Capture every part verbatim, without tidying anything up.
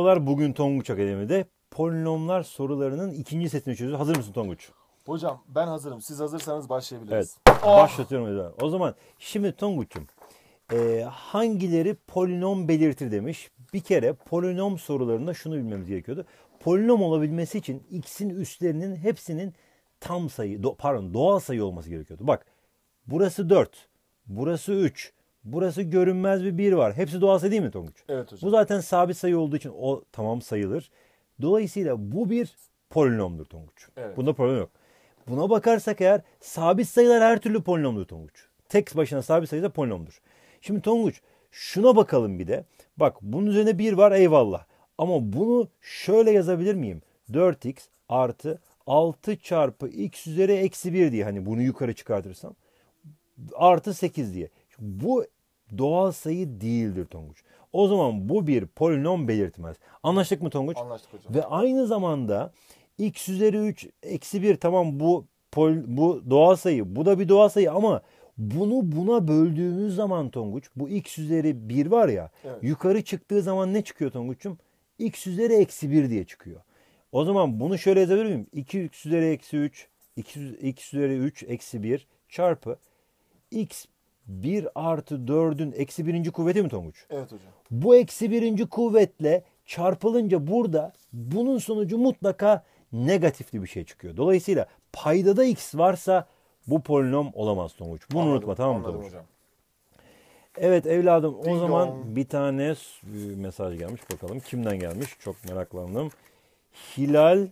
Merhabalar, bugün Tonguç Akademi'de polinomlar sorularının ikinci setini çözüyoruz. Hazır mısın Tonguç? Hocam ben hazırım. Siz hazırsanız Evet, başlayabiliriz. başlatıyorum. Ezber. O zaman şimdi Tonguç'um, e, hangileri polinom belirtir demiş. Bir kere polinom sorularında şunu bilmemiz gerekiyordu. Polinom olabilmesi için x'in üstlerinin hepsinin tam sayı, do, pardon doğal sayı olması gerekiyordu. Bak, burası dört, burası üç, burası görünmez bir bir var. Hepsi doğal sayı değil mi Tonguç? Evet hocam. Bu zaten sabit sayı olduğu için o tamam sayılır. Dolayısıyla bu bir polinomdur Tonguç. Evet. Bunda problem yok. Buna bakarsak eğer sabit sayılar her türlü polinomdur Tonguç. Tek başına sabit sayı da polinomdur. Şimdi Tonguç, şuna bakalım bir de. Bak, bunun üzerine bir var, eyvallah. Ama bunu şöyle yazabilir miyim? dört x artı altı çarpı x üzeri eksi bir diye. Hani bunu yukarı çıkartırsam. Artı sekiz diye. Bu doğal sayı değildir Tonguç. O zaman bu bir polinom belirtmez. Anlaştık mı Tonguç? Anlaştık hocam. Ve aynı zamanda x üzeri üç eksi bir, tamam, bu pol, bu doğal sayı, bu da bir doğal sayı ama bunu buna böldüğümüz zaman Tonguç, bu x üzeri bir var ya, Evet. yukarı çıktığı zaman ne çıkıyor Tonguç'um? X üzeri eksi bir diye çıkıyor. O zaman bunu şöyle yazabilir miyim? iki x üzeri eksi üç, x üzeri üç eksi bir çarpı x bir artı dördün eksi birinci kuvveti mi Tonguç? Evet hocam. Bu eksi birinci kuvvetle çarpılınca burada bunun sonucu mutlaka negatifli bir şey çıkıyor. Dolayısıyla paydada x varsa bu polinom olamaz Tonguç. Bunu Anladım, unutma, tamam mı anladım Tonguç? hocam. Evet evladım, o Ding zaman dong. bir tane s- mesaj gelmiş, bakalım kimden gelmiş, çok meraklandım. Hilal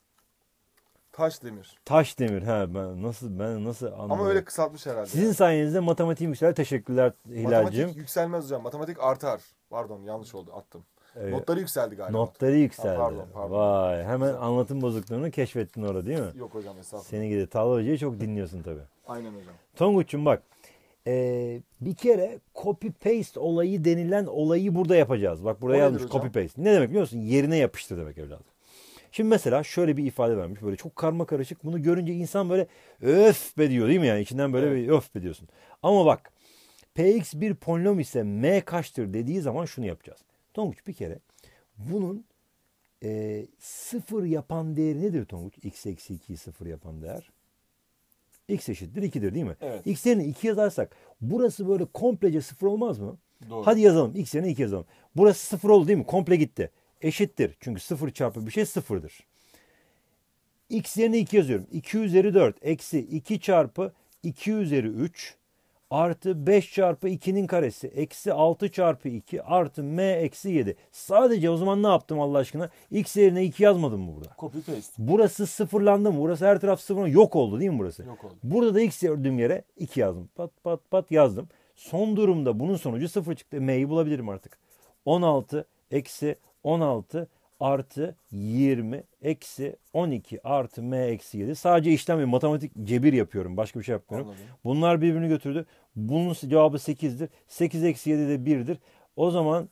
Taşdemir. Taşdemir. Ha, ben nasıl ben nasıl anladım? Ama öyle kısaltmış herhalde. Sizin yani. sayenizde matematiğim yükseldi. Teşekkürler Hilal'cim. Matematik yükselmez hocam. Matematik artar. Pardon, yanlış oldu, attım. Evet. Notları yükseldi galiba. Notları yükseldi. Ha, pardon, pardon. Vay, hemen Güzel. anlatım bozukluğunu keşfettin orada değil mi? Yok hocam, estağfurullah. Seni gidi Talha Hoca'yı çok dinliyorsun tabii. Aynen hocam. Tonguç'um bak, ee, bir kere copy paste olayı denilen olayı burada yapacağız. Bak, buraya O yazmış nedir copy hocam? paste. Ne demek biliyor musun? Yerine yapıştır demek evladım. Şimdi mesela şöyle bir ifade vermiş. Böyle çok karma karışık. Bunu görünce insan böyle öf be diyor değil mi yani? İçinden böyle Evet. bir öf be diyorsun. Ama bak, px bir polinom ise m kaçtır dediği zaman şunu yapacağız. Tonguç, bir kere bunun e, sıfır yapan değeri nedir Tonguç? X eksi ikiyi sıfır yapan değer. X eşittir ikidir değil mi? Evet. X yerine iki yazarsak burası böyle komplece sıfır olmaz mı? Doğru. Hadi yazalım. X yerine iki yazalım. Burası sıfır oldu değil mi? Komple gitti. Eşittir. Çünkü sıfır çarpı bir şey sıfırdır. X yerine iki yazıyorum. iki üzeri dört eksi iki çarpı iki üzeri üç artı beş çarpı ikinin karesi eksi altı çarpı iki artı m eksi yedi. Sadece o zaman ne yaptım Allah aşkına? X yerine iki yazmadım mı burada? Copy paste. Burası sıfırlandı mı? Burası her taraf sıfır. Yok oldu değil mi burası? Yok oldu. Burada da x gördüğüm yere iki yazdım. Pat pat pat yazdım. Son durumda bunun sonucu sıfır çıktı. M'yi bulabilirim artık. on altı eksi on altı artı yirmi eksi on iki artı m eksi yedi. Sadece işlem ve matematik cebir yapıyorum. Başka bir şey yapmıyorum. Anladım. Bunlar birbirini götürdü. Bunun cevabı sekizdir. sekiz eksi yedi de birdir. O zaman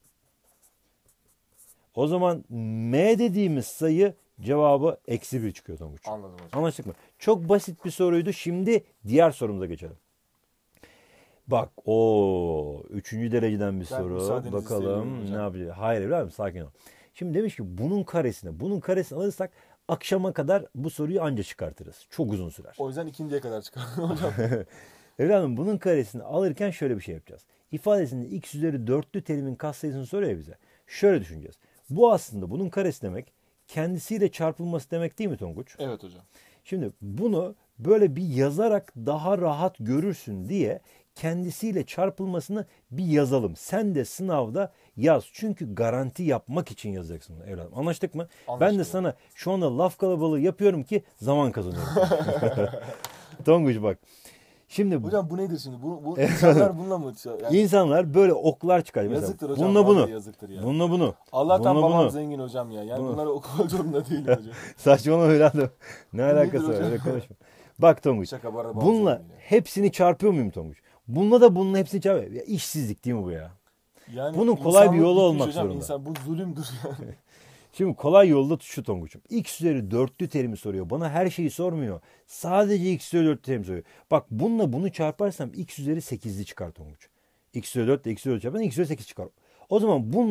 o zaman m dediğimiz sayı cevabı eksi bir çıkıyor Tonguç. Anladım hocam. Anlaştık mı? Çok basit bir soruydu. Şimdi diğer sorumuza geçelim. Bak, o üçüncü dereceden bir Ben soru. müsaadenizi Bakalım isteyebilirim hocam. ne yapacağız? Hayır evladım, sakin ol. Şimdi demiş ki bunun karesine, bunun karesini alırsak akşama kadar bu soruyu anca çıkartırız. Çok uzun sürer. O yüzden ikinciye kadar çıkardım hocam. Evladım, bunun karesini alırken şöyle bir şey yapacağız. İfadesinde x üzeri dörtlü terimin katsayısını soruyor ya bize. Şöyle düşüneceğiz. Bu aslında bunun karesi demek, kendisiyle çarpılması demek değil mi Tonguç? Evet hocam. Şimdi bunu böyle bir yazarak daha rahat görürsün diye kendisiyle çarpılmasını bir yazalım. Sen de sınavda yaz. Çünkü garanti yapmak için yazacaksın bunu evladım. Anlaştık mı? Anlaştık Ben de hocam. sana şu anda laf kalabalığı yapıyorum ki zaman kazanıyorum. Tonguç bak. Şimdi Hocam bu nedir şimdi? Bu, bu insanlar bununla mı? Yani insanlar böyle oklar çıkar. Mesela yazıktır hocam. bununla Vallahi bunu. yazıktır ya. Bununla bunu. Allah'tan bununla babam bunu. zengin hocam ya. Yani Bunu. bunları okumak zorunda değilim hocam. Saçmalama evladım. Ne nedir alakası var? hocam? Öyle konuşma. Bak Tonguç. Şaka, bu arada babam Bununla zengin ya. hepsini çarpıyor muyum Tonguç? Bununla da bununla hepsini çarpıyor. Ya işsizlik değil mi bu ya? Yani Bunun kolay bir insanlık yolu bitmiş olmak hocam. zorunda. İnsan, bu zulümdür yani. Şimdi kolay yolda şu Tonguç'um. X üzeri dörtlü terimi soruyor. Bana her şeyi sormuyor. Sadece x üzeri dörtlü terimi soruyor. Bak, bununla bunu çarparsam x üzeri sekizli çıkar Tonguç. X üzeri dört ile x üzeri dört çarparsam x üzeri sekiz çıkar. O zaman bununla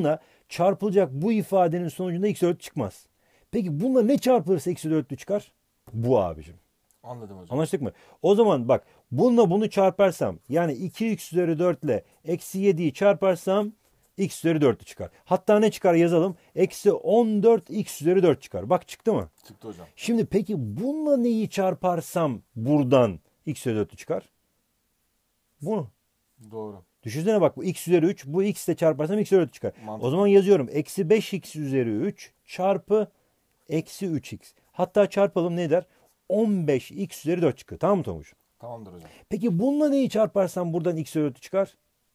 Çarpılacak bu ifadenin sonucunda x dört çıkmaz. Peki bununla ne çarpılırsa eksi dörtlü çıkar? Bu abicim. Anladım hocam. Anlaştık mı? O zaman bak bununla bunu çarparsam yani iki x üzeri dört ile eksi yediyi çarparsam x üzeri dörtlü çıkar. Hatta ne çıkar yazalım? Eksi on dört x üzeri dört çıkar. Bak çıktı mı? Çıktı hocam. Şimdi peki bununla neyi çarparsam buradan x üzeri dörtlü çıkar? Bunu. Doğru. Düşünsene bak bu x üzeri üç. Bu x ile çarparsam x üzeri dört çıkar. Mantıklı. O zaman yazıyorum. Eksi beş x üzeri üç çarpı eksi üç x. Hatta çarpalım ne eder? on beş x üzeri dört çıkıyor. Tamam mı Tonguç? Tamamdır hocam. Peki bununla neyi çarparsam buradan x üzeri dört çıkar?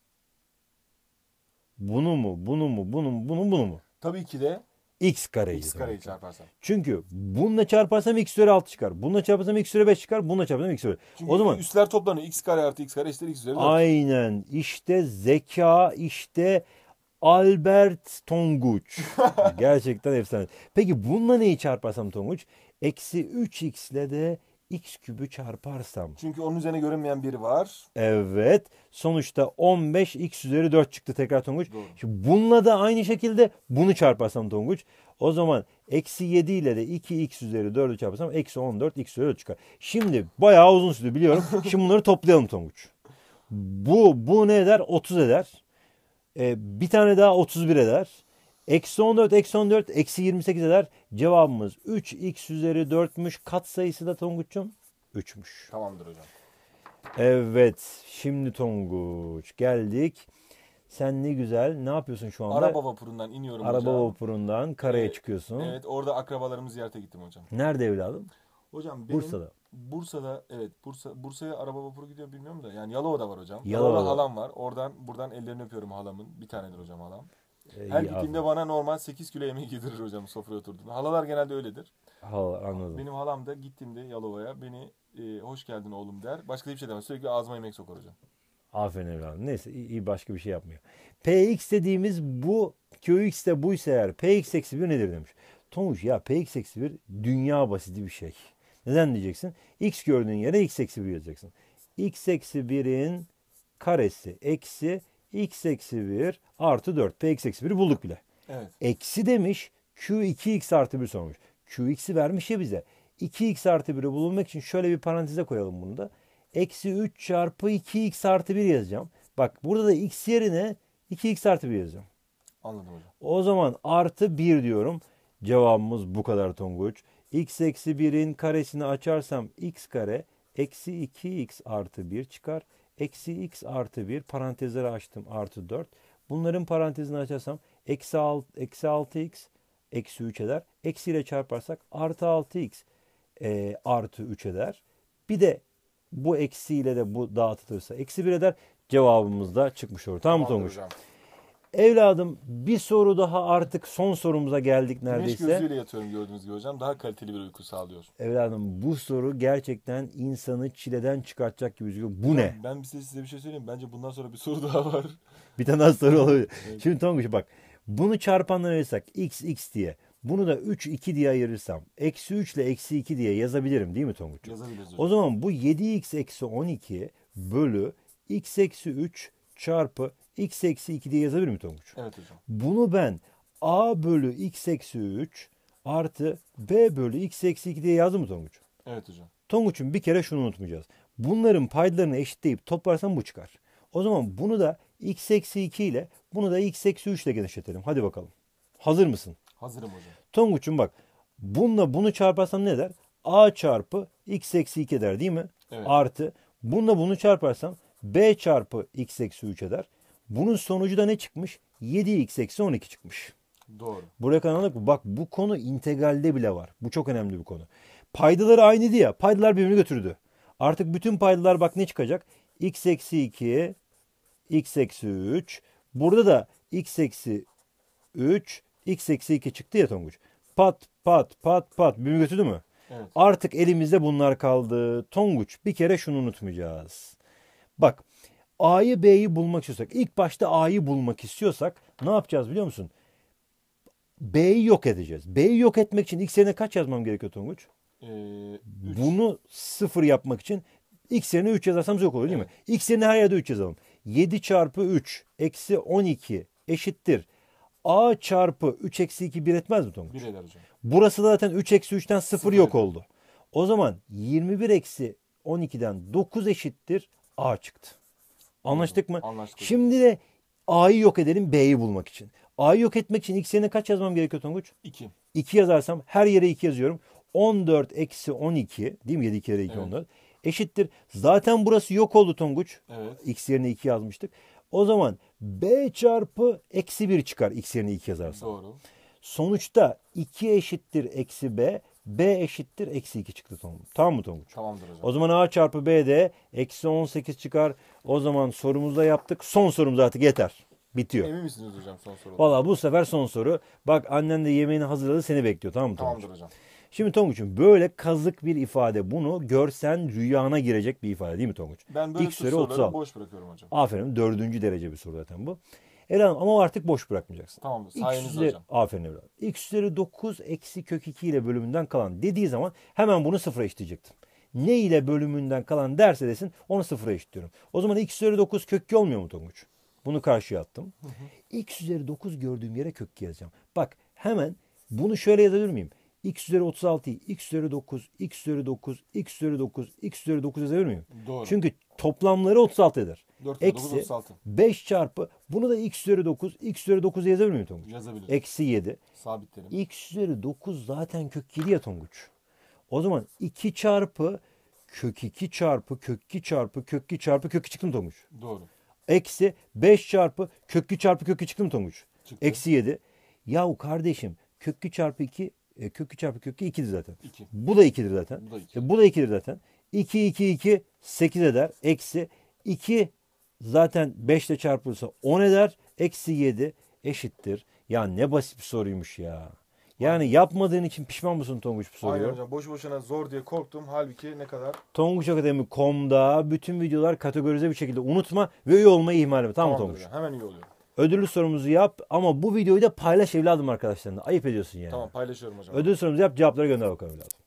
Bunu mu? Bunu mu? Bunu mu? Bunu mu? Bunu mu? Tabii ki de X kareyi. x kareyi çarparsam. Çünkü bununla çarparsam x üzeri altı çıkar. Bununla çarparsam x üzeri beş çıkar. Bununla çarparsam x üzeri. Çünkü O zaman üstler toplanıyor. X kare artı x kare eşittir x üzeri dört. aynen işte zeka, işte Albert Tonguç. Gerçekten efsane. Peki bununla neyi çarparsam Tonguç? Eksi üç x ile de x kübü çarparsam. Çünkü onun üzerine görünmeyen biri var. Evet. Sonuçta on beş x üzeri dört çıktı tekrar Tonguç. Doğru. Şimdi bununla da aynı şekilde bunu çarparsam Tonguç. O zaman eksi yedi ile de iki x üzeri dördü çarparsam eksi on dört x üzeri dört çıkar. Şimdi bayağı uzun sürdü biliyorum. Şimdi bunları toplayalım Tonguç. Bu, bu ne eder? otuz eder. Ee, bir tane daha otuz bir eder. Eksi on dört, eksi on dört, eksi yirmi sekiz eder. Cevabımız üç x üzeri dörtmüş. Katsayısı da Tonguç'um üçmüş. Tamamdır hocam. Evet. Şimdi Tonguç geldik. Sen ne güzel. Ne yapıyorsun şu anda? Araba vapurundan iniyorum Araba hocam. vapurundan karaya Evet, çıkıyorsun. Evet, orada akrabalarımı ziyarete gittim hocam. Nerede evladım? Hocam benim Bursa'da. Bursa'da evet Bursa Bursa'ya araba vapuru gidiyor bilmiyorum da yani Yalova'da var hocam. Yalova'da. Yalova'da halam var. Oradan buradan ellerini öpüyorum halamın. Bir tanedir hocam halam. Ee, Her iyi, gittiğimde aferin. bana normal sekiz kilo yemek yedirir hocam sofraya oturduğunda. Halalar genelde öyledir. Ha, anladım. Benim halam da gittiğimde Yalova'ya beni e, hoş geldin oğlum der. Başka hiçbir şey demez. Sürekli ağzıma yemek sokar hocam. Aferin evladım. Neyse iyi, iyi, başka bir şey yapmıyor. Px dediğimiz bu Qx de buysa eğer Px eksi bir nedir demiş. Tonguç ya Px eksi bir dünya basiti bir şey. Neden diyeceksin? X gördüğün yere x eksi bir yazacaksın. X eksi birin karesi eksi x eksi bir artı dört. Px eksi biri bulduk bile. Evet. Eksi demiş Q iki x artı bir sormuş. Qx'i vermiş ya bize. iki x artı biri bulunmak için şöyle bir paranteze koyalım bunu da. Eksi üç çarpı iki x artı bir yazacağım. Bak burada da x yerine iki x artı bir yazacağım. Anladım hocam. O zaman artı bir diyorum. Cevabımız bu kadar Tonguç. X eksi birin karesini açarsam x kare eksi iki x artı bir çıkar. Eksi x artı bir parantezleri açtım artı dört. Bunların parantezini açarsam eksi altı, eksi altı x eksi üç eder. Eksi ile çarparsak artı altı x e, artı üç eder. Bir de bu eksiyle de bu dağıtılırsa eksi bir eder. Cevabımız da çıkmış olur. Tamam mı Tamamdır Tonguç? hocam. Evladım bir soru daha artık son sorumuza geldik Güneş neredeyse. gözlüğüyle yatıyorum gördüğünüz gibi hocam. Daha kaliteli bir uyku sağlıyor. Evladım bu soru gerçekten insanı çileden çıkartacak gibi gözüküyor. Bu ne? Ben size, size bir şey söyleyeyim. Bence bundan sonra bir soru daha var. Bir tane daha soru olabilir. Evet. Şimdi Tonguç bak. Bunu çarpandan ayırsak x x diye. Bunu da üç iki diye ayırırsam. Eksi üç ile eksi iki diye yazabilirim değil mi Tonguç? Yazabiliriz hocam. O zaman bu yedi x eksi on iki bölü x eksi üç çarpı x eksi iki diye yazabilir mi Tonguç? Evet hocam. Bunu ben a bölü x eksi üç artı b bölü x eksi iki diye yazdım mı Tonguç? Evet hocam. Tonguç'un bir kere şunu unutmayacağız. Bunların paydalarını eşitleyip toplarsam bu çıkar. O zaman bunu da x eksi iki ile bunu da x eksi üç ile genişletelim. Hadi bakalım. Hazır mısın? Hazırım hocam. Tonguç'um bak. Bununla bunu çarparsam ne eder? A çarpı x eksi iki eder değil mi? Evet. Artı bununla bunu çarparsam b çarpı x eksi üç eder. Bunun sonucu da ne çıkmış? yedi x eksi on iki çıkmış. Doğru. Buraya kadar anladık mı? Bak bu konu integralde bile var. Bu çok önemli bir konu. Paydaları aynıydı ya. Paydalar birbirini götürdü. Artık bütün paydalar bak ne çıkacak? X eksi iki, x eksi üç. Burada da x eksi üç, x eksi iki çıktı ya Tonguç. Pat pat pat pat birbirini götürdü mü? Evet. Artık elimizde bunlar kaldı. Tonguç bir kere şunu unutmayacağız. Bak A'yı B'yi bulmak istiyorsak, ilk başta A'yı bulmak istiyorsak ne yapacağız biliyor musun? B'yi yok edeceğiz. B'yi yok etmek için x yerine kaç yazmam gerekiyor Tonguç? Ee, üç. Bunu sıfır yapmak için x yerine üç yazarsam yok olur değil mi? X yerine her yerde üç yazalım. yedi çarpı üç eksi on iki eşittir. A çarpı üç eksi iki bir etmez mi Tonguç? bir eder hocam. Burası da zaten üç eksi üçten sıfır Sıfır yok ediyor. oldu. O zaman yirmi bir eksi on ikiden dokuz eşittir A çıktı. Anlaştık mı? Anlaştık hocam. Şimdi de A'yı yok edelim B'yi bulmak için. A'yı yok etmek için x yerine kaç yazmam gerekiyor Tonguç? iki. iki yazarsam her yere iki yazıyorum. on dört eksi on iki değil mi? yedi kere iki Evet. on dört. Eşittir. Zaten burası yok oldu Tonguç. Evet. X yerine iki yazmıştık. O zaman B çarpı eksi bir çıkar x yerine iki yazarsam. Doğru. Sonuçta iki eşittir eksi B. B eşittir eksi iki çıktı Tonguç. Tamam mı Tonguç? Tamamdır hocam. O zaman A çarpı B de eksi on sekiz çıkar. O zaman sorumuzu da yaptık. Son sorumuz artık yeter. Bitiyor. Emin misiniz hocam son soruda? Valla bu sefer son soru. Bak annen de yemeğini hazırladı seni bekliyor tamam mı Tonguç? Tamamdır hocam. Şimdi Tonguç'um böyle kazık bir ifade. Bunu görsen rüyana girecek bir ifade değil mi Tonguç? Ben böyle X tür üzeri otuz soruları altı. boş bırakıyorum hocam. Aferin dördüncü derece bir soru zaten bu. Eren ama artık boş bırakmayacaksın. Tamamdır. X Sayenizde üzeri, hocam. aferin evladım. X üzeri dokuz eksi kök iki ile bölümünden kalan dediği zaman hemen bunu sıfıra eşitleyecektim. Ne ile bölümünden kalan derse desin onu sıfıra eşitliyorum. O zaman x üzeri dokuz kök iki olmuyor mu Tonguç? Bunu karşıya attım. Hı hı. X üzeri dokuz gördüğüm yere kök iki yazacağım. Bak hemen bunu şöyle yazabilir miyim? X üzeri otuz altıyı x üzeri dokuz, x üzeri dokuz, x üzeri dokuz, x üzeri dokuz yazabilir miyim? Doğru. Çünkü toplamları otuz altı eder. dört kere dokuz, Eksi otuz altı. beş çarpı bunu da x üzeri dokuz, x üzeri dokuz yazabilir miyim Tonguç? Yazabiliriz. Eksi yedi. Sabitlerim. X üzeri dokuz zaten kök yedi ya Tonguç. O zaman iki çarpı kök iki çarpı kök iki çarpı kök iki çarpı kök iki çıktı mı Tonguç? Doğru. Eksi beş çarpı kök iki çarpı kök iki çıktı mı Tonguç? Çıktı. Eksi yedi. Yahu kardeşim kök iki çarpı iki e, kök iki çarpı kök iki ikidir zaten. iki. Bu da ikidir zaten. Bu da iki. E, bu da ikidir zaten. iki, iki, iki, sekiz eder. Eksi iki zaten beş ile çarpılırsa on eder. Eksi yedi eşittir. Ya ne basit bir soruymuş ya. Yani yapmadığın için pişman mısın Tonguç bu soruyu? Aynen hocam. Boşu boşuna zor diye korktum. Halbuki ne kadar. tonguç akademi nokta com'da bütün videolar kategorize bir şekilde unutma ve üye olmayı ihmal etme. Tamam mı Tamamdır Tonguç? hocam. Hemen iyi oluyor. Ödüllü sorumuzu yap ama bu videoyu da paylaş evladım arkadaşlarına. Ayıp ediyorsun yani. Tamam paylaşıyorum hocam. Ödül sorumuzu yap cevapları gönder bakalım evladım.